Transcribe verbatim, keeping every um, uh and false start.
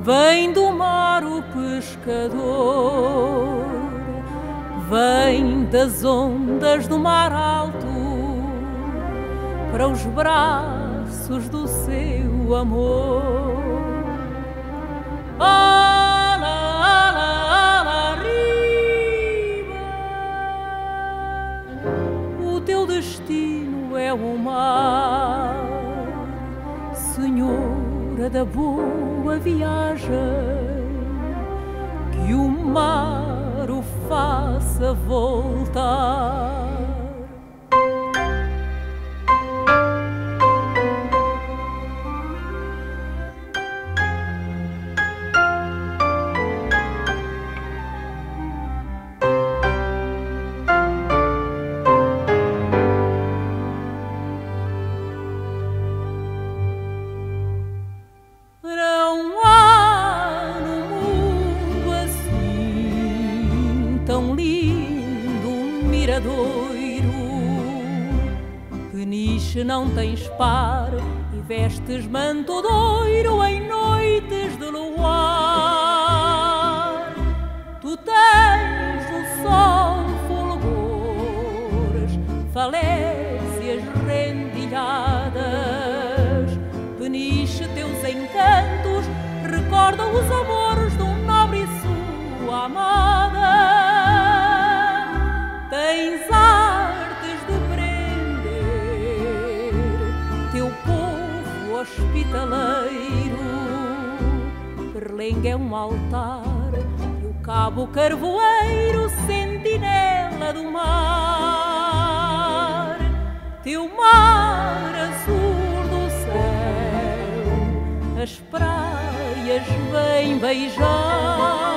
Vem do mar o pescador, vem das ondas do mar alto, para os braços do seu amor. Ala, ala, ala, arriba. O teu destino é o mar, senhora da boa viagem, que o mar o faça voltar. Tão lindo miradoiro, Peniche não tens par e vestes manto doiro em noites de luar. Tu tens o sol fulgores, falésias rendilhadas. Peniche, teus encantos recordam os amores de um nobre e sua amada. Tens artes de prender teu povo hospitaleiro. Perlenga é um altar e o cabo carvoeiro, sentinela do mar. Teu mar azul do céu, as praias vêm beijar.